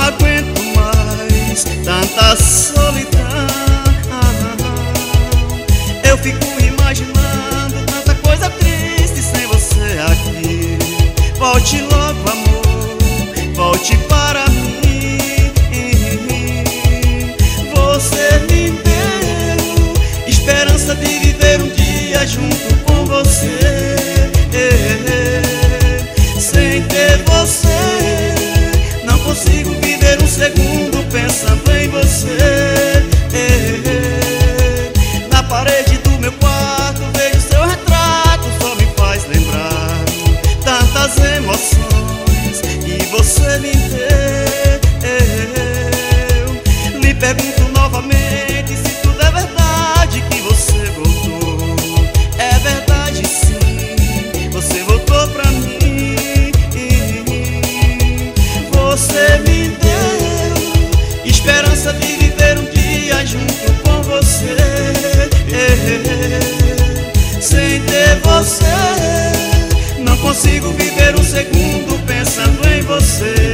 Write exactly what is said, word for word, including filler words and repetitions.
aguento mais tanta solidão. Eu fico imaginando tanta coisa triste sem você aqui. Volte logo, amor, volte para mim. Você me deu esperança de viver um dia junto com você. Sem ter você, não consigo viver um segundo pensando em você. Na parede do meu quarto vejo seu retrato, só me faz lembrar tantas emoções que você me deu. Lhe pergunto novamente se tudo é verdade que você voltou. É verdade sim, você voltou pra mim. Você me deu esperança de viver um dia junto com você. Sem ter você, não consigo viver um segundo pensando em você.